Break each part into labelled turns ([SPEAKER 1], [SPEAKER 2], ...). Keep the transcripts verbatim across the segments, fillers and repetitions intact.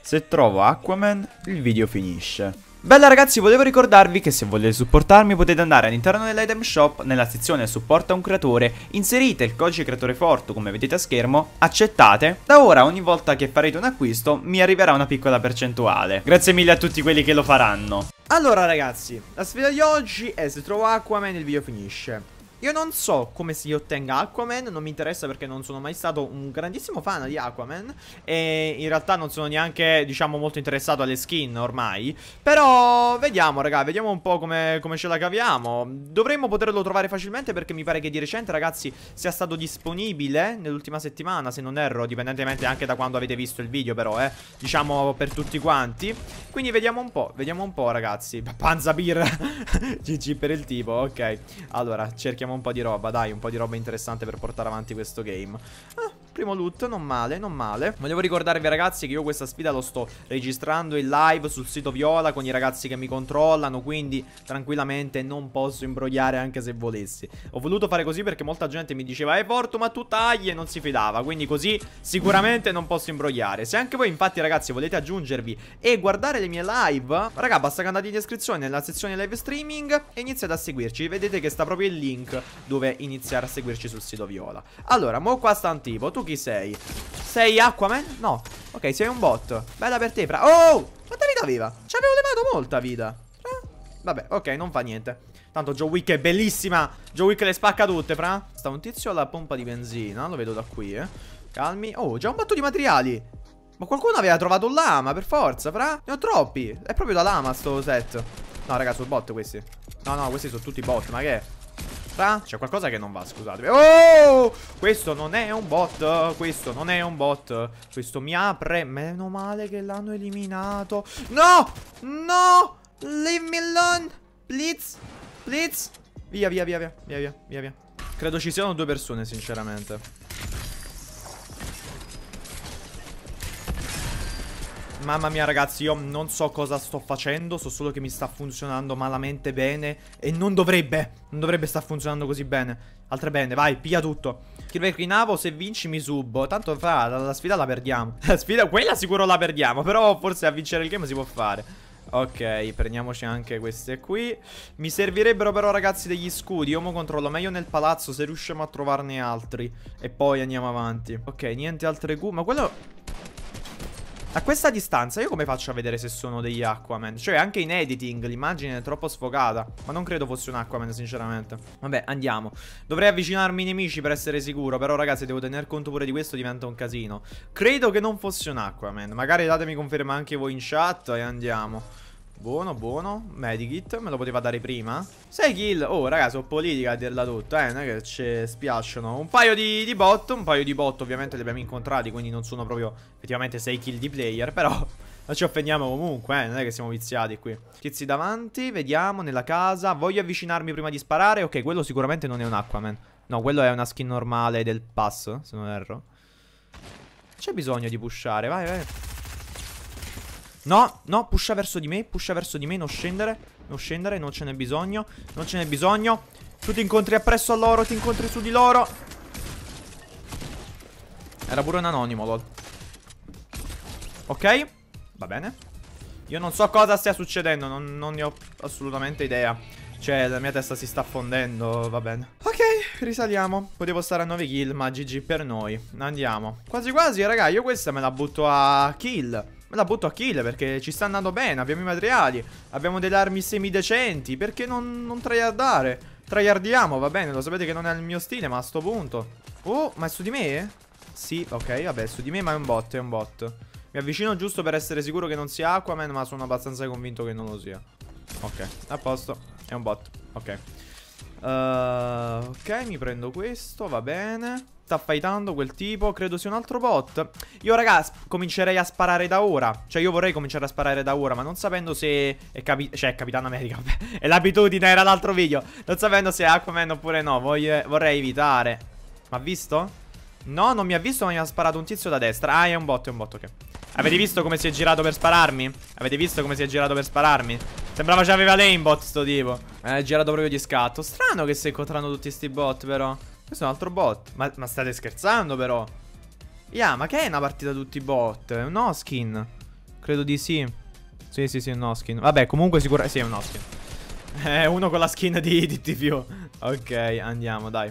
[SPEAKER 1] Se trovo Aquaman, il video finisce. Bella ragazzi, volevo ricordarvi che se volete supportarmi potete andare all'interno dell'item shop, nella sezione supporta un creatore, inserite il codice creatore forte come vedete a schermo, accettate. Da ora ogni volta che farete un acquisto mi arriverà una piccola percentuale. Grazie mille a tutti quelli che lo faranno.
[SPEAKER 2] Allora ragazzi, la sfida di oggi è se trovo Aquaman il video finisce. Io non so come si ottenga Aquaman, non mi interessa perché non sono mai stato un grandissimo fan di Aquaman e in realtà non sono neanche, diciamo, molto interessato alle skin ormai. Però vediamo raga, vediamo un po' come, come ce la caviamo. Dovremmo poterlo trovare facilmente perché mi pare che di recente ragazzi sia stato disponibile nell'ultima settimana, se non erro, dipendentemente anche da quando avete visto il video però, eh, diciamo per tutti quanti. Quindi vediamo un po', vediamo un po' ragazzi. Panza birra G G per il tipo, ok. Allora, cerchiamo un po' di roba, dai, un po' di roba interessante per portare avanti questo game. Ah, primo loot, non male, non male. Volevo ricordarvi ragazzi che io questa sfida lo sto registrando in live sul sito Viola con i ragazzi che mi controllano, quindi tranquillamente non posso imbrogliare anche se volessi. Ho voluto fare così perché molta gente mi diceva "Eh Fortu, ma tu tagli", e non si fidava, quindi così sicuramente non posso imbrogliare. Se anche voi infatti ragazzi volete aggiungervi e guardare le mie live, raga, basta che andate in descrizione nella sezione live streaming e iniziate a seguirci. Vedete che sta proprio il link dove iniziare a seguirci sul sito Viola. Allora, mo qua sta un tipo. Tu chi sei? Sei Aquaman? No. Ok, sei un bot. Bella per te, fra. Oh! Quanta vita aveva? Ci avevo levato molta vita. Fra. Vabbè, ok, non fa niente. Tanto John Wick è bellissima. John Wick le spacca tutte, fra. Sta un tizio alla pompa di benzina. Lo vedo da qui, eh. Calmi. Oh, già un botto di materiali. Ma qualcuno aveva trovato un lama, per forza, fra. Ne ho troppi. È proprio da lama sto set. No, raga, sono bot questi. No, no, questi sono tutti bot. Ma che è? C'è qualcosa che non va, scusatemi. Oh! Questo non è un bot. Questo non è un bot. Questo mi apre. Meno male che l'hanno eliminato. No! No! Leave me alone. Please. Please. Via, via, via, via. Via, via, via, via. Credo ci siano due persone, sinceramente. Mamma mia ragazzi, io non so cosa sto facendo, so solo che mi sta funzionando malamente bene. E non dovrebbe, non dovrebbe star funzionando così bene. Altre bene, vai, piglia tutto. Killback Rinavo, se vinci mi subo. Tanto fra, la, la sfida la perdiamo. La sfida, quella sicuro la perdiamo. Però forse a vincere il game si può fare. Ok, prendiamoci anche queste qui. Mi servirebbero però ragazzi degli scudi. Io mo controllo meglio nel palazzo se riusciamo a trovarne altri. E poi andiamo avanti. Ok, niente altre Q, ma quello... A questa distanza io come faccio a vedere se sono degli Aquaman? Cioè anche in editing l'immagine è troppo sfocata. Ma non credo fosse un Aquaman sinceramente. Vabbè andiamo. Dovrei avvicinarmi ai nemici per essere sicuro. Però ragazzi devo tener conto pure di questo, diventa un casino. Credo che non fosse un Aquaman. Magari datemi conferma anche voi in chat e andiamo. Buono, buono. Medikit, me lo poteva dare prima. sei kill. Oh, ragazzi, sono politica a dirla tutta, eh. Non è che ci spiacciono. Un paio di, di bot. Un paio di bot, ovviamente, li abbiamo incontrati. Quindi non sono proprio effettivamente sei kill di player. Però non ci offendiamo comunque, eh. Non è che siamo viziati qui. Tizi davanti, vediamo, nella casa. Voglio avvicinarmi prima di sparare. Ok, quello sicuramente non è un Aquaman. No, quello è una skin normale del pass, se non erro. C'è bisogno di pushare, vai, vai. No, no, pusha verso di me, pusha verso di me, non scendere, non scendere, non ce n'è bisogno, non ce n'è bisogno. Tu ti incontri appresso a loro, ti incontri su di loro. Era pure un anonimo, lol. Ok, va bene. Io non so cosa stia succedendo, non, non ne ho assolutamente idea. Cioè, la mia testa si sta fondendo, va bene. Ok, risaliamo. Potevo stare a nove kill, ma G G per noi. Andiamo. Quasi quasi, raga, io questa me la butto a kill. Me la butto a kill perché ci sta andando bene. Abbiamo i materiali, abbiamo delle armi semidecenti. Perché non, non tryhardare? Tryhardiamo, va bene, lo sapete che non è il mio stile, ma a sto punto. Oh, ma è su di me? Sì, ok, vabbè, è su di me, ma è un bot, è un bot. Mi avvicino giusto per essere sicuro che non sia Aquaman, ma sono abbastanza convinto che non lo sia. Ok, a posto, è un bot, ok. uh, Ok, mi prendo questo, va bene. Sta fightando quel tipo, credo sia un altro bot. Io raga comincerei a sparare da ora. Cioè io vorrei cominciare a sparare da ora, ma non sapendo se è capi cioè è Capitano America. È l'abitudine, era l'altro video. Non sapendo se è Aquaman oppure no, voglio, vorrei evitare. Ma ha visto? No, non mi ha visto, ma mi ha sparato un tizio da destra. Ah, è un bot, è un bot, ok. Avete visto come si è girato per spararmi? Avete visto come si è girato per spararmi? Sembrava che aveva l'aimbot sto tipo. È girato proprio di scatto. Strano che stai incontrando tutti sti bot però. Questo è un altro bot. Ma, ma state scherzando però? Yeah, ma che è una partita tutti bot? È un no skin. Credo di sì. Sì, sì, sì, è un no skin. Vabbè, comunque sicuramente sì, è un no skin. È uno con la skin di, di T V O. Ok, andiamo, dai.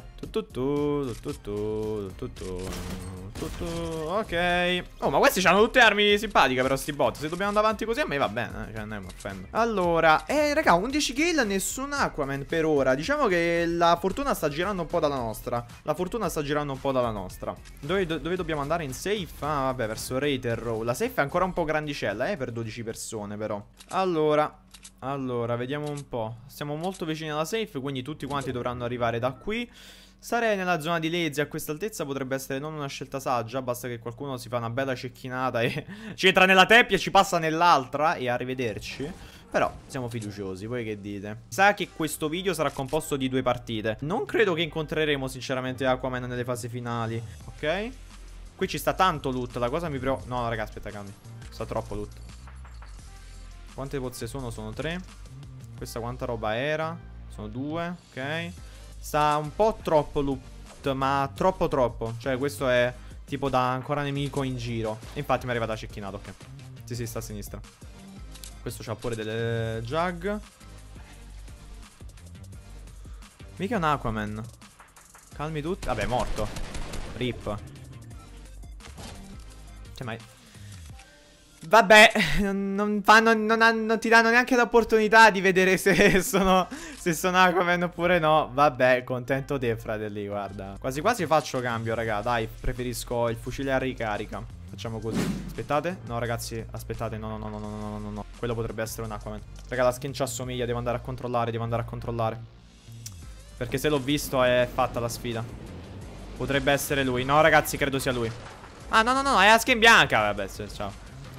[SPEAKER 2] Ok. Oh, ma questi hanno tutte armi simpatiche però sti bot. Se dobbiamo andare avanti così a me va bene, eh. Cioè, non mi offendo. Allora, eh, raga, undici kill, nessun Aquaman per ora. Diciamo che la fortuna sta girando un po' dalla nostra. La fortuna sta girando un po' dalla nostra. Dove, do, dove dobbiamo andare? In safe? Ah, vabbè, verso Raider Row. La safe è ancora un po' grandicella, eh, per dodici persone però. Allora... Allora, vediamo un po'. Siamo molto vicini alla safe, quindi tutti quanti dovranno arrivare da qui. Stare nella zona di Lazy a questa altezza potrebbe essere non una scelta saggia. Basta che qualcuno si fa una bella cecchinata e ci entra nella teppia, ci passa nell'altra e arrivederci. Però siamo fiduciosi, voi che dite? Sa che questo video sarà composto di due partite. Non credo che incontreremo sinceramente Aquaman nelle fasi finali. Ok? Qui ci sta tanto loot, la cosa mi preoccupa. No, raga, aspetta, calmi. Sta troppo loot. Quante pozze sono? Sono tre. Questa quanta roba era? Sono due, ok. Sta un po' troppo loot, ma troppo troppo. Cioè questo è tipo da ancora nemico in giro. Infatti mi è arrivata cecchinata, ok. Sì, sì, sta a sinistra. Questo c'ha pure delle jug. Mica un Aquaman. Calmi tutti. Vabbè, è morto. Rip. Cioè, ma... Vabbè, non, non, fanno, non, hanno, non ti danno neanche l'opportunità di vedere se sono, se sono Aquaman oppure no. Vabbè, contento te, fratelli, guarda. Quasi quasi faccio cambio, raga. Dai, preferisco il fucile a ricarica. Facciamo così. Aspettate. No, ragazzi, aspettate. No, no, no, no, no, no, no, no. Quello potrebbe essere un Aquaman. Raga, la skin ci assomiglia. Devo andare a controllare, devo andare a controllare. Perché se l'ho visto è fatta la sfida. Potrebbe essere lui. No, ragazzi, credo sia lui. Ah, no, no, no, è la skin bianca. Vabbè, ciao.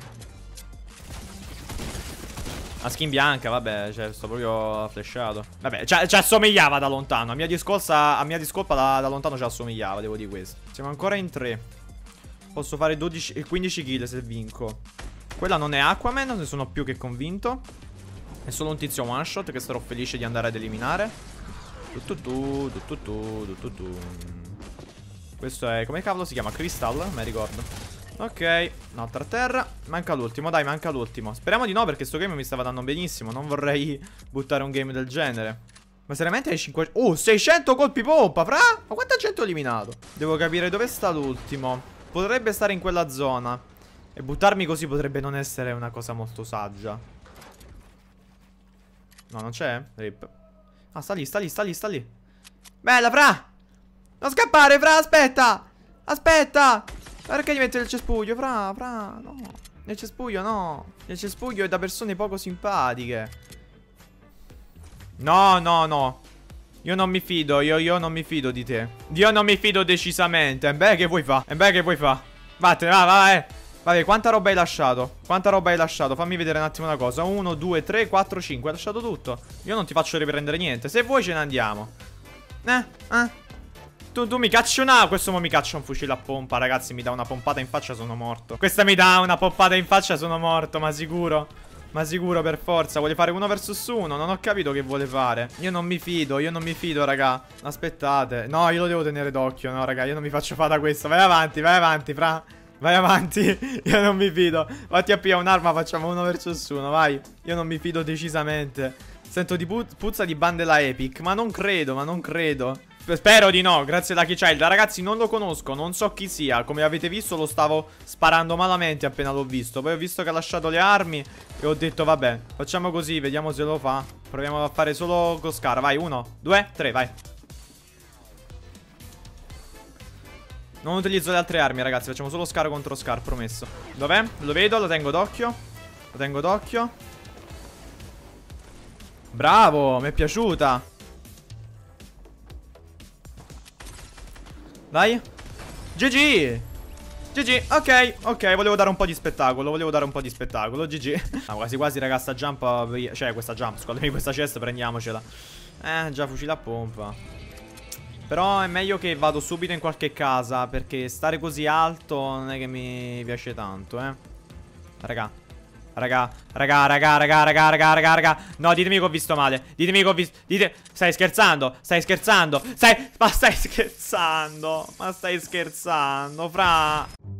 [SPEAKER 2] La skin bianca, vabbè, cioè, sto proprio flashato. Vabbè, ci cioè, assomigliava da lontano. A mia discolpa, a mia discolpa da, da lontano ci assomigliava, devo dire questo. Siamo ancora in tre. Posso fare dodici, quindici kill se vinco. Quella non è Aquaman, ne sono più che convinto. È solo un tizio one shot che sarò felice di andare ad eliminare. Tututu, tututu, tututu. Questo è, come cavolo si chiama? Crystal? Non mi ricordo. Ok, un'altra terra. Manca l'ultimo, dai, manca l'ultimo. Speriamo di no, perché sto game mi stava dando benissimo. Non vorrei buttare un game del genere. Ma seriamente hai cinquecento... Oh, seicento colpi pompa, fra? Ma quanta gente ho eliminato? Devo capire dove sta l'ultimo. Potrebbe stare in quella zona. E buttarmi così potrebbe non essere una cosa molto saggia. No, non c'è? Rip. Ah, sta lì, sta lì, sta lì, sta lì. Bella, fra! Non scappare, fra, aspetta! Aspetta! Perché gli mette il cespuglio? Fra, fra, no. Nel cespuglio no. Nel cespuglio è da persone poco simpatiche. No, no, no. Io non mi fido, io, io non mi fido di te. Io non mi fido decisamente. E beh, che vuoi fa? E beh, che vuoi fa? Vattene, va, va, eh. Vabbè, quanta roba hai lasciato? Quanta roba hai lasciato? Fammi vedere un attimo una cosa. uno, due, tre, quattro, cinque. Hai lasciato tutto. Io non ti faccio riprendere niente. Se vuoi ce ne andiamo. Eh, eh. Tu, tu mi cacci una... Questo mo mi caccia un fucile a pompa, ragazzi. Mi dà una pompata in faccia, sono morto. Questa mi dà una pompata in faccia, sono morto. Ma sicuro? Ma sicuro, per forza. Vuole fare uno versus uno? Non ho capito che vuole fare. Io non mi fido, io non mi fido, raga. Aspettate. No, io lo devo tenere d'occhio, no, raga. Io non mi faccio fare da questo. Vai avanti, vai avanti, fra. Vai avanti. Io non mi fido. Vatti a pigliare un'arma, facciamo uno versus uno, vai. Io non mi fido decisamente. Sento di pu puzza di bandela epic. Ma non credo, ma non credo. Spero di no, grazie Lucky Child. Ragazzi, non lo conosco, non so chi sia. Come avete visto lo stavo sparando malamente appena l'ho visto. Poi ho visto che ha lasciato le armi e ho detto vabbè, facciamo così, vediamo se lo fa. Proviamo a fare solo con Scar. Vai, uno, due, tre, vai. Non utilizzo le altre armi, ragazzi, facciamo solo Scar contro Scar, promesso. Dov'è? Lo vedo, lo tengo d'occhio. Lo tengo d'occhio. Bravo, mi è piaciuta. Dai. G G. G G. Ok, ok, volevo dare un po' di spettacolo. Volevo dare un po' di spettacolo. G G. Ah, quasi quasi, raga, sta jump. Cioè, questa jump, scusami, questa chest, prendiamocela. Eh, già fucile a pompa. Però è meglio che vado subito in qualche casa, perché stare così alto non è che mi piace tanto, eh. Raga. Raga, raga, raga, raga, raga, raga, raga, raga. No, ditemi che ho visto male. Ditemi che ho visto. Dite. Stai scherzando? Stai scherzando? Stai. Ma stai scherzando? Ma stai scherzando, fra.